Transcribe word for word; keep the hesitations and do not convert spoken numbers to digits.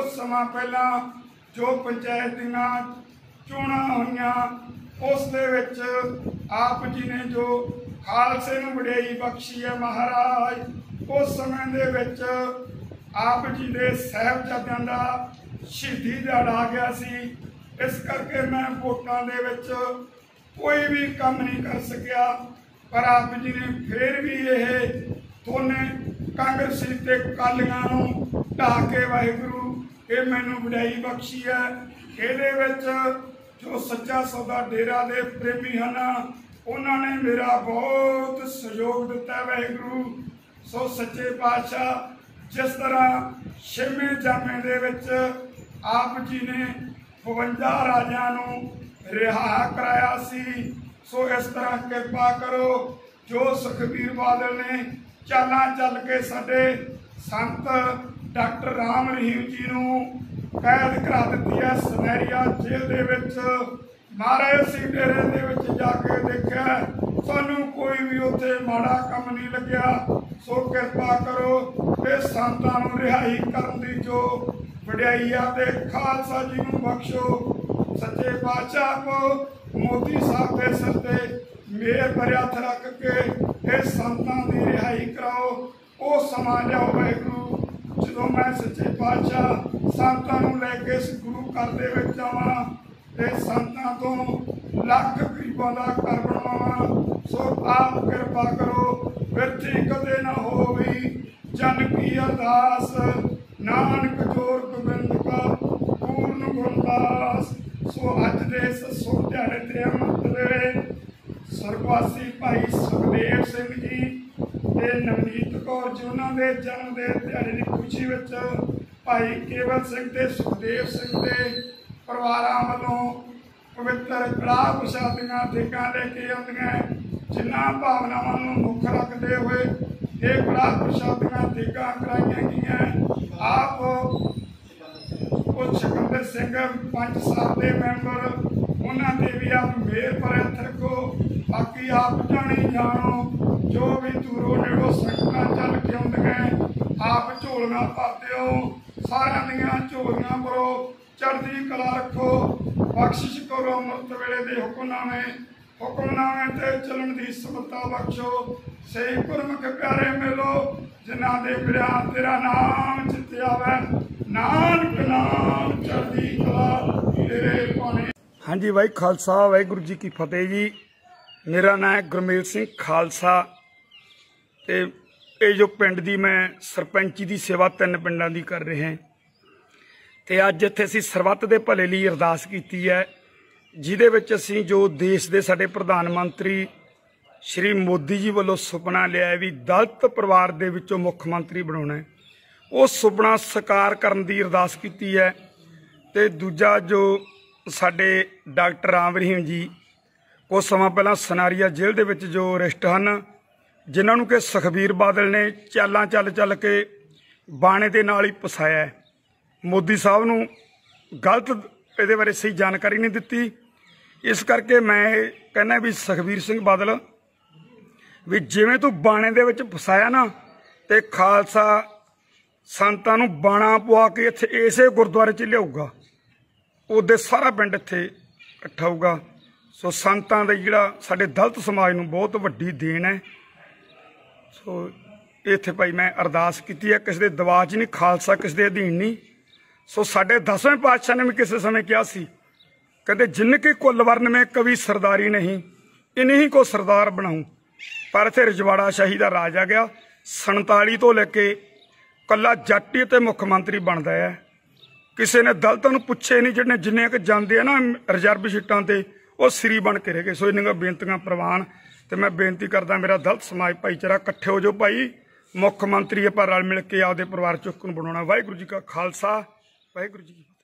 कुछ समा पहला जो पंचायत दियां चोणां होईयां उस दे विच आप जी ने जो खालसे नूं वडियाई बख्शी है महाराज, उस समय दे विच आप जी दे साहिबजादियां दा शहीदी दिहाड़ा आ गया सी। इस करके मैं वोटां दे विच कोई भी काम नहीं कर सकिया, पर आप जी ने फिर भी यह दोने कांग्रेसी ते अकालियां नूं ढाह के वाहिगुरू ये मैनूं वडियाई बख्शी है। इहदे विच जो सच्चा सौदा डेरा दे प्रेमी हैं उन्होंने मेरा बहुत सहयोग दिता वाहिगुरू। सो सच्चे पातशाह जिस तरह छेवें जामे दे विच आप जी ने बवंजा राजा नूं रिहा कराया सी, सो इस तरह कृपा करो जो सुखबीर बादल ने चालां चल के साडे संत डॉक्टर राम रहीम जी नूं कैद करा दी है सुनहरिया जेल दे विच। महाराज असीं डेरे दे विच जाके देखिया सानूं कोई भी उत्थे माड़ा काम नहीं लग्या। सो कृपा करो इस संतां नूं रिहाई करन दी जो वडियाई आ ते खालसा जी नूं बख्शो। सच्चे पातशाह को मोदी साहब के सिर ते मेहर भरिया हथ रख के इस संतां दी रिहाई कराओ। वो समा लियाओ वाहिगुरू जदों मैं सच्चे पातशाह संतां नूं लैके इस गुरु घर दे विच जावां ते संतां तो लख गरीबां दा घर बनवावां। सो आप कृपा करो बिरथी कदे ना होवी जन की अरदास, नानक जोर गोबिंद का पूर्ण गुरदास। सो अज दे इस सुख दिहाड़े ते अमृत वेले स्वर्गवासी भाई सुखदेव सिंह जी ते नवनीत कौर जी उन्हां दे जन्म दे दिहाड़े की खुशी विच भाई केवल सिंह ते सुखदेव सिंह दे परिवारां वल्लों पवित्र कड़ाह प्रसादियां देगां लेके आउंदियां, जिन्हां भावनावां नूं मुख रखते हुए ये कड़ाह प्रसादियां देगां कराईयां गईयां। आप कुछ सिकंदर सिंह पंच साहब के मैंबर उन्हां ते भी आप मेहर भरे हथ रखो। बाकी आप जानी जानो जो भी दूरों नेड़ों संगतां चल के आउंदियां आप झोलियां भरदे हो, सारियां दियां झोलियां भरो, चढ़दी कला रखो, बख्शिश करो अमृत वेले दे हुक्मनामे हुक्मनामे ते चलन दी समता बख्शो। सही गुरमुख प्यारे मिलो जिन्हां दे बिरहा तेरा नाम चित्ते आवे, नानक नाम चढ़दी कला तेरे पाने। हाँ जी भाई खालसा वाहिगुरू जी की फतेह जी। मेरा नाम है गुरमेल सिंह खालसा ते ये जो पिंड दी मैं सरपंची की सेवा तीन पिंडां दी कर रहे हैं ते अज इत्थे असीं सरबत दे भले लई अरदास कीती है, जिहदे विच असीं जो देश दे साडे प्रधान मंत्री श्री मोदी जी वालों सुपना लिया भी दलित परिवार दे विचों मुख मंत्री बनाउणा है, वो सुपना साकार करन दी अरदास कीती है। ते दूजा जो साडे डॉक्टर राम रहीम जी कुछ समा पहला सनारिया जेल दे विच जो अरेस्ट हन, जिन्हां नूं कि सुखबीर बादल ने चालां चल चल के बाणे दे नाल ही फसाया है। मोदी साहब नूं गलत इहदे बारे सही जानकारी नहीं दित्ती, इस करके मैं कहना भी सुखबीर सिंह बादल भी जिवें तूं बाणे दे विच फसाया ना ते खालसा संतां नूं बाणा पवा के इत्थे इसे गुरुद्वारे च लिआऊगा, उहदे सारा पिंड इत्थे इकट्ठा होऊगा। सो संतां दा जिहड़ा साडे दलित समाज नूं बहुत वड्डी देन है। सो इत्थे भाई मैं अरदास कीती है, किसी दे दबाव च नहीं, खालसा किसी दे अधीन नहीं। सो साडे दसवें पातशाह ने भी किसी समय कहा सी, कहते जिनकी कुल वर्ण में कभी सरदारी नहीं इन्हीं को सरदार बनाऊं। पर इत्थे रजवाड़ा शाही का राज आ गया, संताली तो लैके कला जट ही ते मुख मंत्री बनता है, किसी ने दलितां नूं पुछे नहीं, जिन्हें जिन्ने क जांदे ना रिजर्व सीटां ते वो सिरी बन के रह गए। सो इन्नियां बेनतियां प्रवान ते मैं बेनती करदा मेरा दलित समाज भाईचारा इकट्ठे हो जो भाई, मुख मंत्री आपां रल मिल के आपदे परिवार चुੱਕ ਨੂੰ ਬਣਾਉਣਾ। वाहिगुरू जी का खालसा वाहिगुरू जी।